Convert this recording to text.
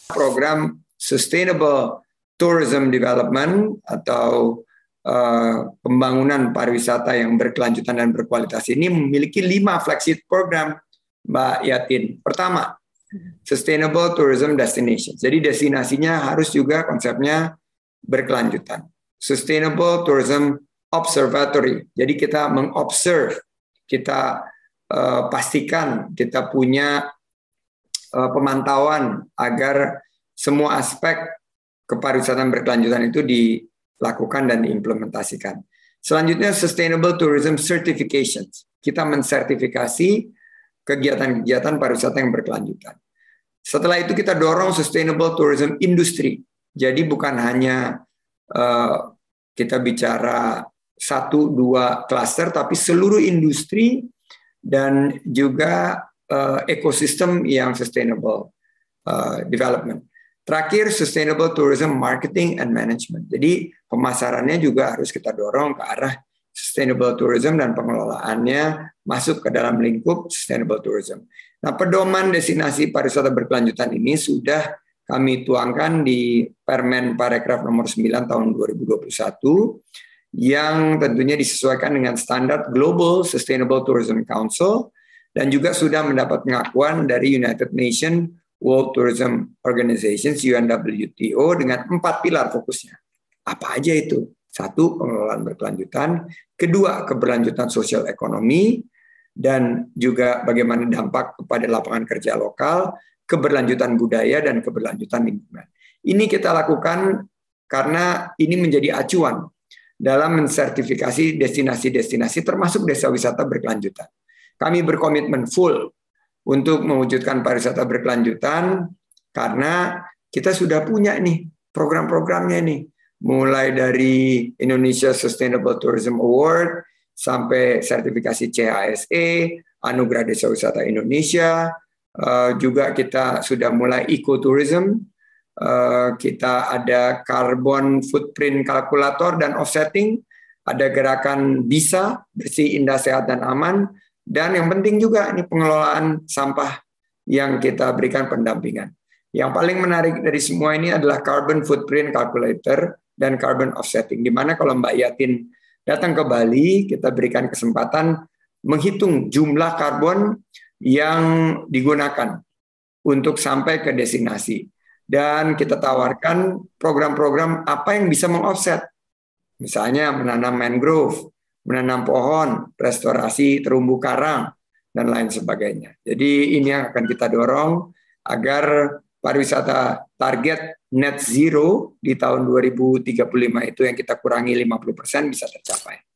program Sustainable Tourism Development atau pembangunan pariwisata yang berkelanjutan dan berkualitas ini memiliki 5 flagship program, Mbak Yatin. Pertama, Sustainable Tourism Destination. Jadi destinasinya harus juga konsepnya berkelanjutan. Sustainable Tourism Observatory. Jadi kita mengobserve, kita pastikan kita punya pemantauan agar semua aspek kepariwisataan berkelanjutan itu dilakukan dan diimplementasikan. Selanjutnya Sustainable Tourism Certifications. Kita mensertifikasi kegiatan-kegiatan pariwisata yang berkelanjutan. Setelah itu kita dorong Sustainable Tourism Industry. Jadi bukan hanya kita bicara 1-2 klaster, tapi seluruh industri dan juga ekosistem yang sustainable development. Terakhir, Sustainable Tourism Marketing and Management. Jadi pemasarannya juga harus kita dorong ke arah Sustainable Tourism dan pengelolaannya masuk ke dalam lingkup Sustainable Tourism. Nah, pedoman destinasi pariwisata berkelanjutan ini sudah kami tuangkan di Permen Parekraf nomor 9 tahun 2021 yang tentunya disesuaikan dengan standar Global Sustainable Tourism Council dan juga sudah mendapat pengakuan dari United Nations World Tourism Organization UNWTO dengan 4 pilar fokusnya. Apa aja itu? 1, pengelolaan berkelanjutan. 2, keberlanjutan sosial ekonomi. Dan juga bagaimana dampak kepada lapangan kerja lokal, keberlanjutan budaya, dan keberlanjutan lingkungan. Ini kita lakukan karena ini menjadi acuan dalam mensertifikasi destinasi-destinasi termasuk desa wisata berkelanjutan. Kami berkomitmen full untuk mewujudkan pariwisata berkelanjutan karena kita sudah punya nih program-programnya nih, mulai dari Indonesia Sustainable Tourism Award sampai sertifikasi CHSE, Anugerah Desa Wisata Indonesia, juga kita sudah mulai ecotourism, kita ada carbon footprint calculator dan offsetting, ada gerakan BISA, bersih, indah, sehat, dan aman. Dan yang penting juga ini pengelolaan sampah yang kita berikan pendampingan. Yang paling menarik dari semua ini adalah carbon footprint calculator dan carbon offsetting. Di mana kalau Mbak Yatin datang ke Bali, kita berikan kesempatan menghitung jumlah karbon yang digunakan untuk sampai ke destinasi. Dan kita tawarkan program-program apa yang bisa mengoffset. Misalnya menanam mangrove, menanam pohon, restorasi terumbu karang, dan lain sebagainya. Jadi ini yang akan kita dorong agar pariwisata target net zero di tahun 2035 itu yang kita kurangi 50% bisa tercapai.